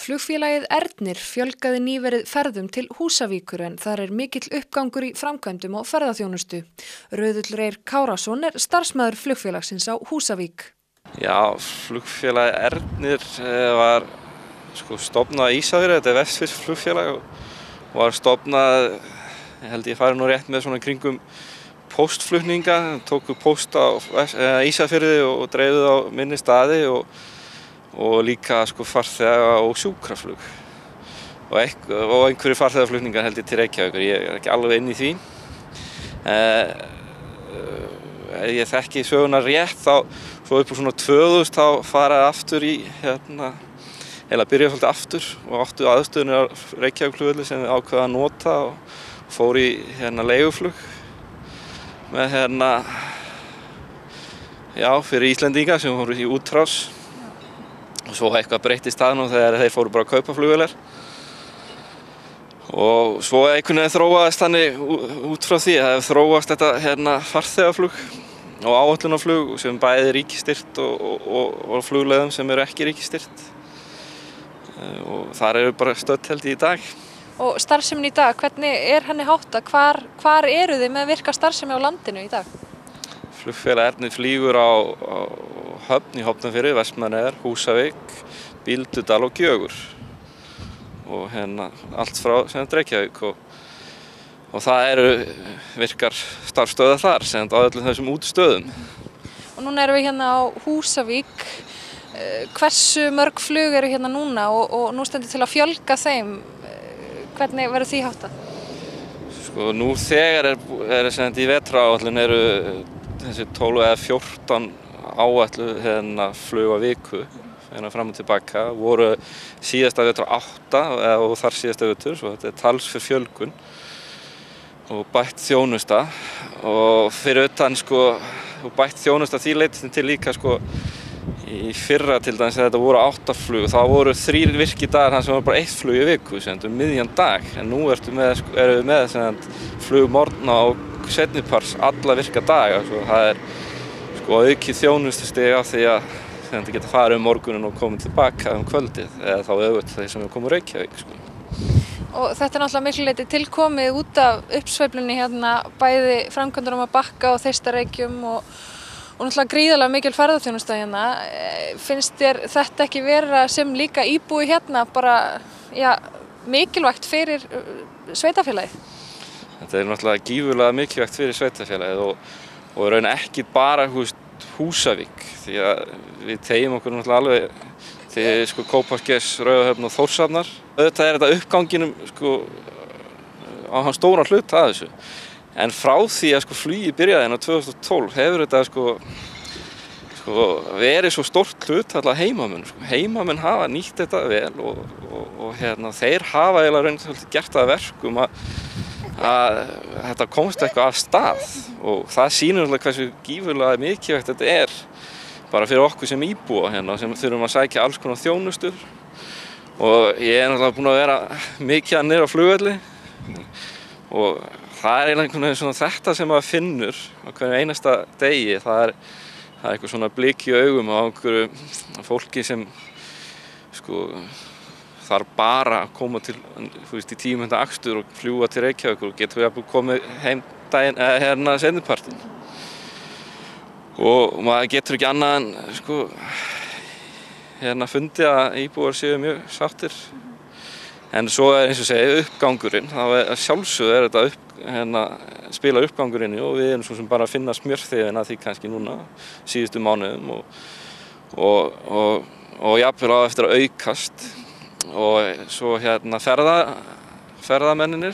Flugfélagið Ernir fjölgaði nýverið ferðum til Húsavíkur en þar mikill uppgangur í framkvæmdum og ferðaþjónustu. Röðull Reyr Kárason starfsmaður flugfélagsins á Húsavík. Já, flugfélagið Ernir var stofnað á Ísafirði, þetta vestfirskt flugfélag og var stofnað, ég held ég fari nú rétt með svona kringum póstflutninga, tóku póst á Ísafirði og dreifðu á minni staði og líka farþega og sjúkraflug og einhverju farþegaflutningar held ég til Reykjavíkur, ég ekki alveg inn í því. Ef ég þekki söguna rétt þá svo upp á svona 2000 þá faraði aftur í eða byrjaði svolítið aftur og áttu aðstöðunni á Reykjavíkurflugvelli sem við ákveða að nota og fór í leiguflug með fyrir Íslendinga sem voru í útrás. Og svo eitthvað breyttist það nú þegar þeir fóru bara að kaupa flugvélar. Og svo einhvern veginn þróaðist þannig út frá því að það þróast þetta farþegaflug og áætlunarflug sem bæði ríkisstyrkt og flugleiðum sem eru ekki ríkisstyrkt. Og þar eru bara stödd held í dag. Og starfsemin í dag, hvernig henni háttað? Hvar eru þið með virka starfsemi á landinu í dag? Flugfélag Ernir flýgur á Höfn í Hornafirði, Vestmannaeyjar, Húsavík, Bíldudal og Gjögur. Og allt frá Reykjavík og það eru virkar starfsstöðvar þar sem á öllum þessum útstöðum. Og núna erum við á Húsavík. Hversu mörg flug eru núna og nú stendur til að fjölga þeim? Hvernig verður því háttað? Nú þegar í vetraráætlun eru þessi 12 eða 14 áætluð flug á viku fram og tilbaka, voru síðasta vetur 8 og þar síðasta vetur, svo þetta talsverð fjölgun og bætt þjónusta og fyrir utan og bætt þjónusta því leyti til líka í fyrra til dæmis þegar þetta voru 8 flug, þá voru 3 virkidagar þar sem var bara 1 flug í viku, miðjan dag, en nú erum við með flug morgna og seinnipars alla virka daga, það aukið þjónustustig af því að það geta farið morguninn og komið tilbaka kvöldið, eða þá öfugt þeir sem komu úr Reykjavík. Og þetta náttúrulega miklu leyti tilkomið út af uppsveiflunni bæði framkvæmdunum að Bakka og Þeistareykjum og náttúrulega gríðarlega mikil ferðaþjónusta Finnst þér þetta ekki vera sem líka íbúi bara mikilvægt fyrir sveitarfélagið? Þetta náttúrulega gífurlega mikilvægt fyrir sveitarfélagið og raun ekki bara Húsavík, því að við tegjum okkur náttúrulega alveg til Kópavogs, Raufarhöfn og Þórshafnar. Auðvitað þetta uppganginum á hann stóran hluta að þessu. En frá því að flugi byrjaði 2012 hefur þetta verið svo stórt hlut alltaf heimamenn. Heimamenn hafa nýtt þetta vel og þeir hafa eiginlega gert það að verkum að þetta komst eitthvað af stað og það sýnir hversu gífurlega mikilvægt þetta bara fyrir okkur sem íbúa sem þurfum að sækja alls konar þjónustur og ég náttúrulega búinn að vera mikið niður á flugvelli og það einhvern veginn þetta sem maður finnur á hverju einasta degi, það er eitthvað svona blik í augum á einhverju fólki sem þarf bara að koma til í 10 mínútna akstur og fljúga til Reykjavíkur og getur við komið heim daginn seinnipartinn. Og maður getur ekki annað en fundið að íbúar séu mjög sáttir. En svo eins og segja uppgangurinn, þá sjálfsögðu þetta spila uppgangurinn og við erum svo sem bara að finna smjörþefinn að því kannski núna síðustu mánuðum og jafnvel á eftir að aukast. Og svo ferðamennir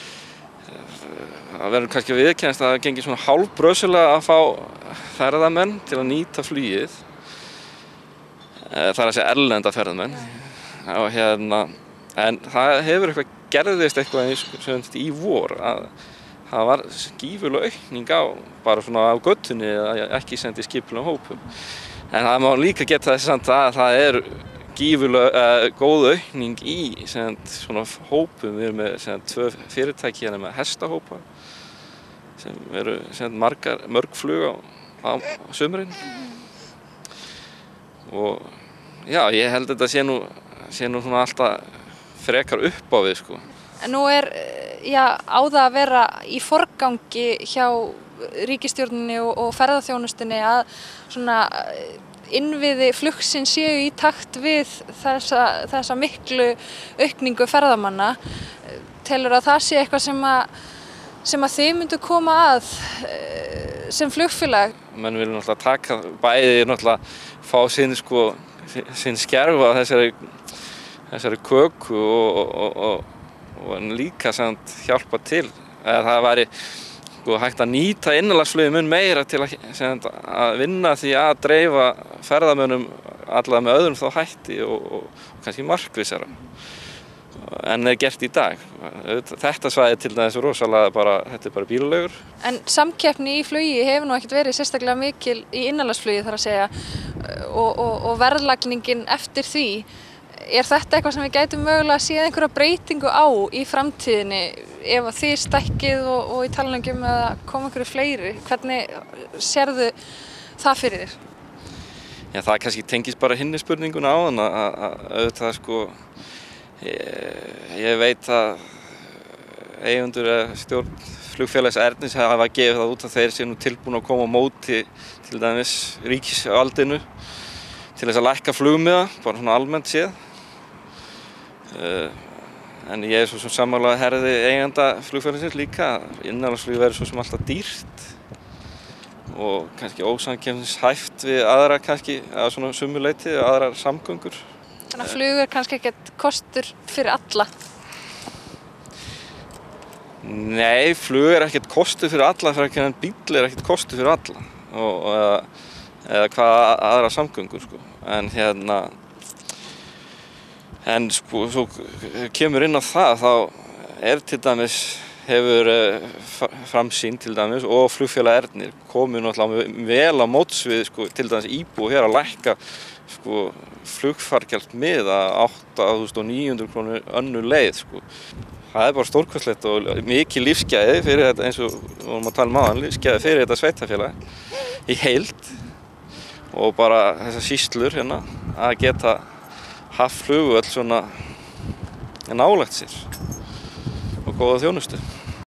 það verður kannski að viðurkennast að það gengir svona hálfbrösulega að fá ferðamenn til að nýta flugið, það er að segja erlenda ferðamenn og en það hefur gerðist eitthvað í vor að það var gífurleg aukning á bara svona á götunni ekki sendi skipulegum hópum, en það má líka geta þess að það er gífurlega góð aukning í svona hópum. Við erum með 2 fyrirtæki með hestahópa sem eru mörg flug á sumrin og já, ég held að þetta sé nú sé nú svona alltaf frekar upp á við sko. En nú á það að vera í forgangi hjá ríkisstjórninni og ferðaþjónustunni að svona innviði flugsins séu í takt við þessa miklu aukningu ferðamanna. Telur að það sé eitthvað sem að þið myndu koma að sem flugfélag? Menn vilja náttúrulega taka bæði náttúrulega fá sinn skerf af þessari köku og líka samt hjálpa til. Það væri hægt að nýta innanlandsflugið mun meira til að vinna því að dreifa ferðamönnum allavega með öðrum þá hætti og kannski markvissara en gert í dag. Þetta svæði til dæmis rosalega þetta bara bílalaugur. En samkeppni í flugi hefur nú ekkert verið sérstaklega mikil í innanlandsflugi þar að segja og verðlagningin eftir því. Er þetta eitthvað sem við gætum mögulega að séð einhverja breytingu á í framtíðinni ef að þið stækkið og í talningum eða koma einhverju fleiri? Hvernig sérðu það fyrir þér? Já, það kannski tengist bara hinni spurninguna á þann að auðvitað ég veit að eigendur eða stjórn flugfélags Ernis hafa gefið það út að þeir séu nú tilbúin að koma á móti til dæmis ríkisvaldinu til þess að lækka flugmiða, bara svona almennt séð. En ég svo sem sammála herði eiganda flugfélagsins líka að innanlandsflug verður svo sem alltaf dýrt og kannski ósamkeppnishæft við aðra kannski að svona sumu leyti aðrar samgöngur. Þannig að flug kannski ekkert kostur fyrir alla? Nei, flug ekkert kostur fyrir alla fyrir að bíll ekkert kostur fyrir alla eða hvað aðra samgöngur sko. En svo kemur inn á það þá til dæmis hefur Framsýn til dæmis og flugfélag Ernir komið náttúrulega vel á móts við til dæmis íbúa hér að lækka flugfargjaldsmiða 8.900 krónur önnur leið Það bara stórkostlegt og mikið lífsgæði fyrir þetta eins og við vorum að tala um áðan, lífsgæði fyrir þetta sveitarfélag í heild og bara þessar sýslur hérna að geta haft flugvöll svona nálægt sér og góða þjónustu.